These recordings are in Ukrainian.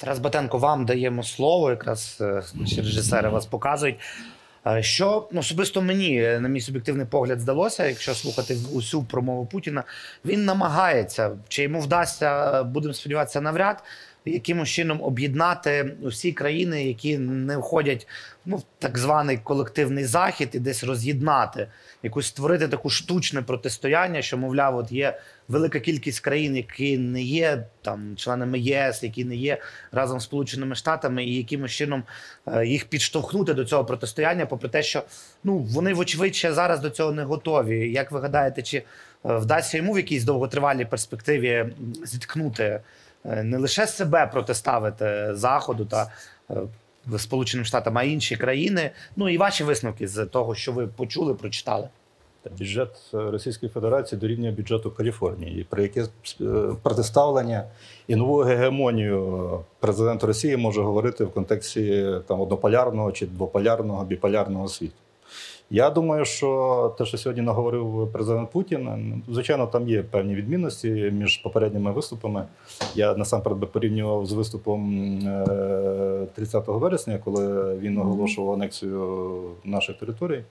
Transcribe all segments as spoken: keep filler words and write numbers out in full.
Тарас Батенко, вам даємо слово, якраз наші режисери вас показують. Що особисто мені, на мій суб'єктивний погляд, здалося, якщо слухати усю промову Путіна, він намагається, чи йому вдасться, будемо сподіватися, навряд, якимось чином об'єднати усі країни, які не входять, ну, в так званий колективний захід, і десь роз'єднати, якусь створити таку штучне протистояння, що, мовляв, от є велика кількість країн, які не є там членами ЄС, які не є разом з Сполученими Штатами, і якимось чином е, їх підштовхнути до цього протистояння, попри те, що ну, вони, вочевидь, ще зараз до цього не готові. Як ви гадаєте, чи е, вдасться йому в якійсь довготривалій перспективі зіткнути не лише себе протиставити Заходу та е, Сполученим Штатам, а інші країни? Ну і ваші висновки з того, що ви почули, прочитали. Бюджет Російської Федерації дорівнює бюджету Каліфорнії, про яке протиставлення і нову гегемонію президент Росії може говорити в контексті там, однополярного чи двополярного, біполярного світу. Я думаю, що те, що сьогодні наговорив президент Путін, звичайно, там є певні відмінності між попередніми виступами. Я насамперед би порівнював з виступом тридцятого вересня, коли він оголошував анексію наших територій.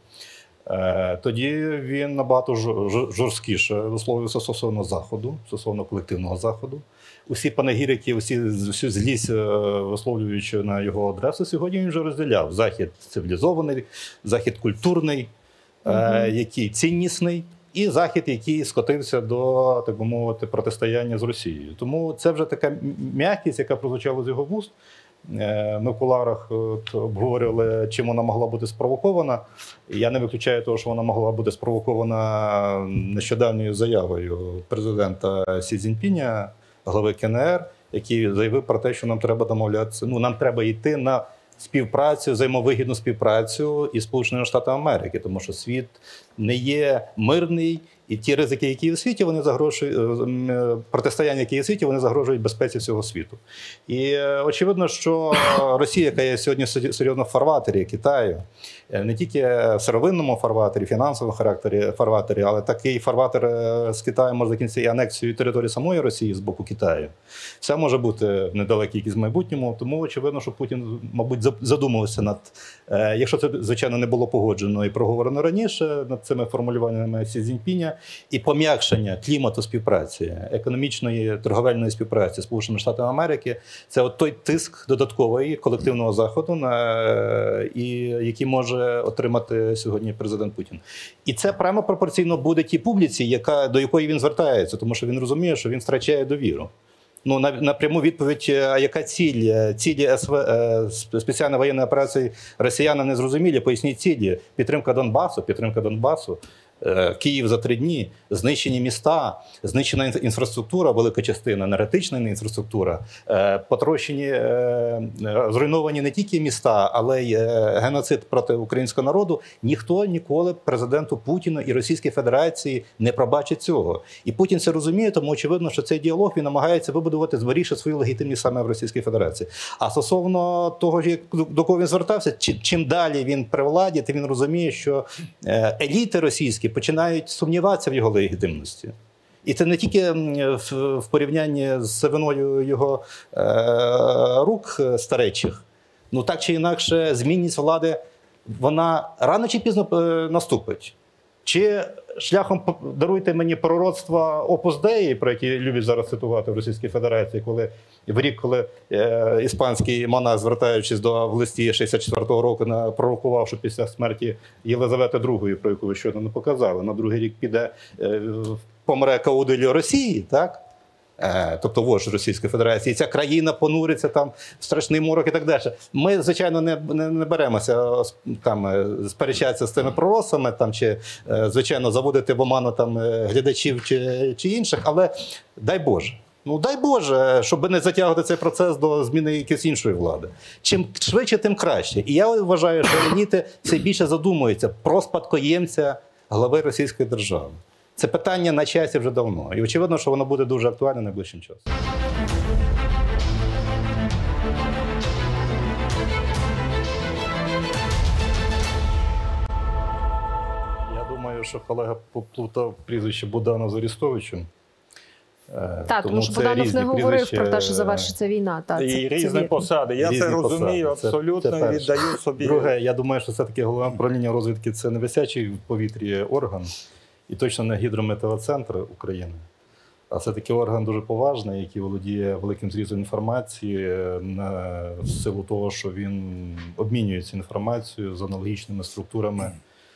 Тоді він набагато жорсткіше висловився стосовно Заходу, стосовно колективного Заходу. Усі панегірики, усі, всю злість висловлюючи на його адресу, сьогодні він вже розділяв. Захід цивілізований, Захід культурний, угу. е, який ціннісний, і Захід, який скотився до, так би мовити, протистояння з Росією. Тому це вже така м'якість, яка прозвучала з його вуст. Ми в кулуарах обговорювали, чим вона могла бути спровокована. Я не виключаю того, що вона могла бути спровокована нещодавньою заявою президента Сі Цзіньпіня, глави Ке Ен Ер, який заявив про те, що нам треба домовлятися, ну, нам треба йти на співпрацю, взаємовигідну співпрацю із Сполученими Штатами Америки, тому що світ не є мирний, і ті ризики, які є в світі, вони загрожують, протистояння, які є в світі, вони загрожують безпеці всього світу. І очевидно, що Росія, яка є сьогодні серйозно в фарватері Китаю, не тільки в сировинному фарватері, фінансовому характері фарватері, але такий фарватер з Китаю може закінчитися і анексією території самої Росії з боку Китаю. Все може бути в недалекій якійсь майбутньому, тому очевидно, що Путін, мабуть, задумався над, якщо це, звичайно, не було погоджено і проговорено раніше, над цими формулюваннями Сі Цзіньпіня, і пом'якшення клімату співпраці, економічної, торговельної співпраці з Сполученими Штатами Америки – це от той тиск додатковий колективного Заходу, на, і, який може отримати сьогодні президент Путін. І це прямо пропорційно буде тій публіці, яка, до якої він звертається, тому що він розуміє, що він втрачає довіру. Ну, на, на пряму відповідь, а яка ціль? Цілі ес ве, спеціальної воєнної операції росіяни не зрозумілі, поясніть цілі. Підтримка Донбасу, підтримка Донбасу. Київ за три дні, знищені міста, знищена інфраструктура, велика частина, енергетична інфраструктура, потрощені, зруйновані не тільки міста, але й геноцид проти українського народу. Ніхто ніколи президенту Путіну і Російській Федерації не пробачить цього. І Путін це розуміє, тому очевидно, що цей діалог він намагається вибудувати, зберігши свою легітимність саме в Російській Федерації. А стосовно того, до кого він звертався, чим далі він при владі, тим він розуміє, що еліти російські починають сумніватися в його легітимності. І це не тільки в порівнянні з сивиною його е, рук старечих. Ну так чи інакше, змінність влади, вона рано чи пізно наступить. Чи шляхом, даруйте мені, пророцтва Опус Деї, про які люблять зараз цитувати в Російській Федерації, коли в рік, коли е, іспанський монах, звертаючись до в листі шістдесят четвертого року, на, пророкував, що після смерті Єлизавети другої, про яку ви щойно не показали, на другий рік піде, е, помре каудиль Росії, так? Е, тобто вождь Російської Федерації, і ця країна понуриться там в страшний морок і так далі. Ми, звичайно, не, не, не беремося там сперечатися з цими пророцтвами, там, чи, е, звичайно, заводити в оману там глядачів чи, чи інших, але дай Боже. Ну, дай Боже, щоб не затягувати цей процес до зміни якоїсь іншої влади. Чим швидше, тим краще. І я вважаю, що еліти все більше задумуються про спадкоємця глави Російської держави. Це питання на часі вже давно. І очевидно, що воно буде дуже актуальне найближчим часом. Я думаю, що колега поплутав прізвище Богдана з Арестовичем. Так, тому що Буданов не говорив про те, що завершиться війна. Та, це, і це різні вірно. посади. Я Різні це розумію посади. абсолютно Це- це і перше. віддаю собі. Друге, я думаю, що все-таки головне управління розвідки – це не висячий в повітрі орган, і точно не гідрометеоцентр України, а все-таки орган дуже поважний, який володіє великим зрізом інформації на в силу того, що він обмінюється інформацією з аналогічними структурами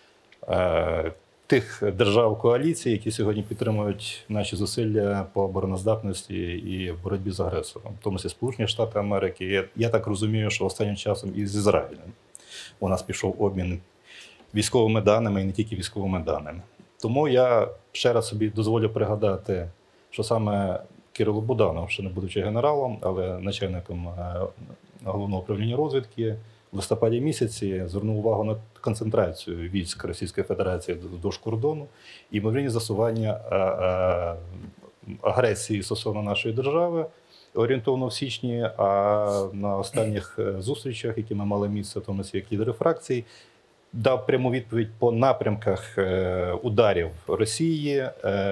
е, тих держав коаліції, які сьогодні підтримують наші зусилля по обороноздатності і в боротьбі з агресором, в тому числі Сполучені Штати Америки. Я, я так розумію, що останнім часом і з Ізраїлем у нас пішов обмін військовими даними і не тільки військовими даними. Тому я ще раз собі дозволю пригадати, що саме Кирило Буданов, ще не будучи генералом, але начальником е, головного управління розвідки, в листопаді місяці звернув увагу на концентрацію військ Російської Федерації вздовж кордону і ймовірні засування е, е, агресії стосовно нашої держави, орієнтовно в січні, а на останніх е, зустрічах, які ми мали місце, в тому числі як лідери фракцій, дав пряму відповідь по напрямках е, ударів Росії,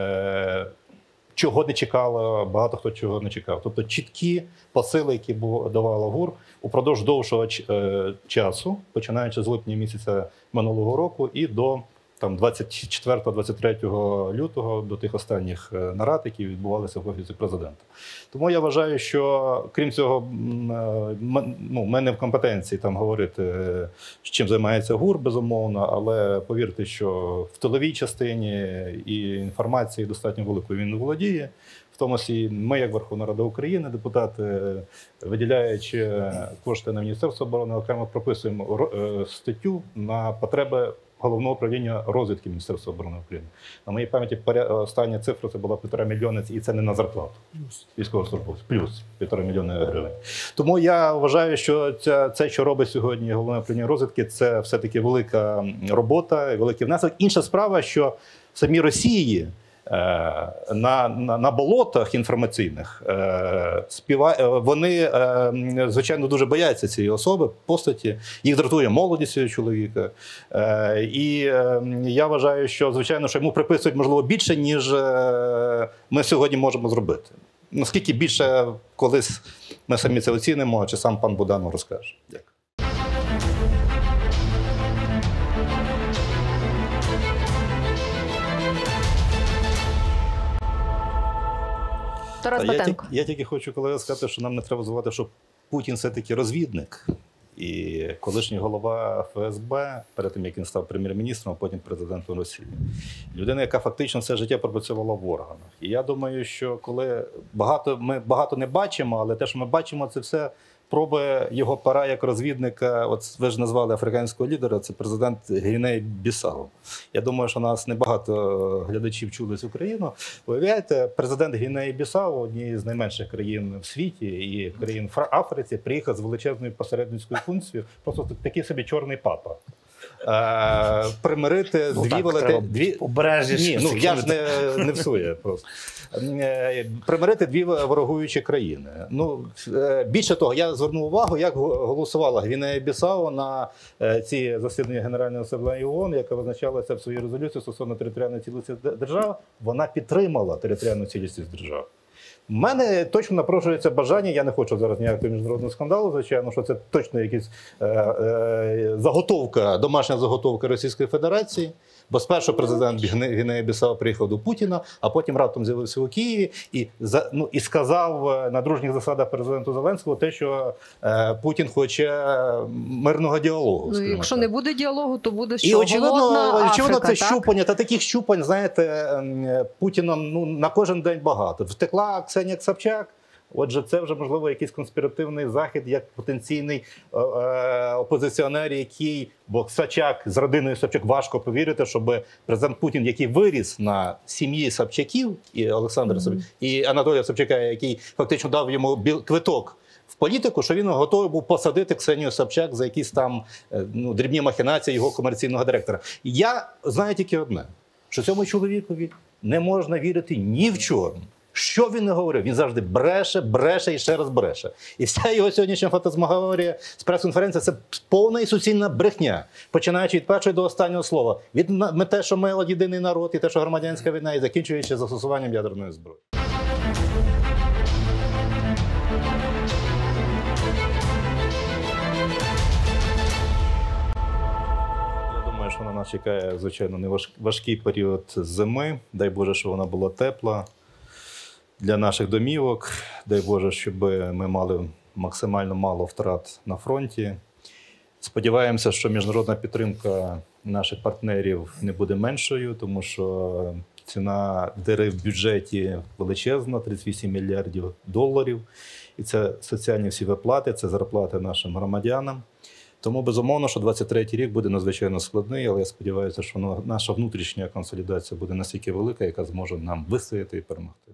е, чого не чекало, багато хто чого не чекав. Тобто чіткі посили, які бу- давала ГУР упродовж довшого ч- е, часу, починаючи з липня місяця минулого року і до там, двадцять четвертого - двадцять третього лютого, до тих останніх е, нарад, які відбувалися в Офісі президента. Тому я вважаю, що крім цього, м, е, м- ну, ми не в компетенції там говорити, е, чим займається ГУР, безумовно, але повірте, що в тиловій частині і інформації достатньо великою він володіє. В тому числі ми, як Верховна Рада України, депутати, виділяючи кошти на Міністерство оборони, окремо прописуємо ро- е, статтю на потреби Головного управління розвідки Міністерства оборони України. На моїй пам'яті поря- остання цифра це була півтора мільйони, і це не на зарплату військовослужбовців, плюс півтора мільйони гривень. Тому я вважаю, що ця, це, що робить сьогодні Головне управління розвідки, це все-таки велика робота, великий внесок. Інша справа, що в самій Росії е, на, на, на болотах інформаційних е, співа, е, вони, е, звичайно, дуже бояться цієї особи, постаті. Їх дратує молодість цього чоловіка. Е, і е, я вважаю, що, звичайно, що йому приписують, можливо, більше, ніж е, ми сьогодні можемо зробити. Наскільки більше колись ми самі це оцінимо, чи сам пан Буданов розкаже. Дякую. Тарас Я, Батенко. тільки- я тільки хочу, колеги, сказати, що нам не треба забувати, що Путін все-таки розвідник. І колишній голова Ф С Б, перед тим, як він став прем'єр-міністром, а потім президентом Росії. Людина, яка фактично все життя пропрацювала в органах. І я думаю, що коли багато, ми багато не бачимо, але те, що ми бачимо, це все проби його пера як розвідника. От ви ж назвали африканського лідера, це президент Гвінеї Бісау. Я думаю, що нас небагато глядачів чули з Україну. Уявляєте, президент Гвінеї Бісау, однієї з найменших країн в світі і країн в Африці, приїхав з величезною посередницькою функцією, просто такий собі чорний папа. Е, примирити Ну, дві так, велети... треба дві... обережніше Ні, ну з я ж не, не всує просто. Е, Примирити дві ворогуючі країни. Ну, е, більше того, я звернув увагу, як го- голосувала Гвінея Бісау на е, ці засідання Генеральної асамблеї ООН, яка визначалася в своїй резолюції стосовно територіальної цілісності держав. Вона підтримала територіальну цілісність держав. У мене точно напрошується бажання, я не хочу зараз ніякого міжнародного скандалу, звичайно, що це точно якась е, е, заготовка, домашня заготовка Російської Федерації. Бо спершу президент Гвінеї Бісау приїхав до Путіна, а потім раптом з'явився у Києві і, за, ну, і сказав е, на дружніх засадах президенту Зеленського те, що е, Путін хоче мирного діалогу. Ну, скажімо якщо так. не буде діалогу, то буде що? І очевидно, Голодна очевидно Африка, це так? щупання. Та таких щупань, знаєте, ем, Путіном ну, на кожен день багато. Втекла Ксенія Собчак. Отже, це вже, можливо, якийсь конспіративний захід, як потенційний е, е, опозиціонер, який, бо Собчак, з родиною Собчак важко повірити, щоб президент Путін, який виріс на сім'ї Собчаків, і Олександра mm-hmm. Собчак, і Анатолія Собчака, який фактично дав йому біл, квиток в політику, що він готовий був посадити Ксенію Собчак за якісь там ну, дрібні махінації його комерційного директора. Я знаю тільки одне, що цьому чоловікові не можна вірити ні в чому. Що він не говорив? Він завжди бреше, бреше і ще раз бреше. І вся його сьогоднішня фантазмагорія з прес-конференції – це повна і суцільна брехня, починаючи від першого до останнього слова. Від те, що ми єдиний народ, і те, що громадянська війна, і закінчуючи застосуванням ядерної зброї. Нас чекає, звичайно, не важ- важкий період зими. Дай Боже, щоб вона була тепла для наших домівок. Дай Боже, щоб ми мали максимально мало втрат на фронті. Сподіваємося, що міжнародна підтримка наших партнерів не буде меншою, тому що ціна діри в бюджеті величезна, тридцять вісім мільярдів доларів. І це соціальні всі виплати, це зарплати нашим громадянам. Тому, безумовно, що двадцять третій рік буде надзвичайно складний, але я сподіваюся, що наша внутрішня консолідація буде настільки велика, яка зможе нам вистояти і перемогти.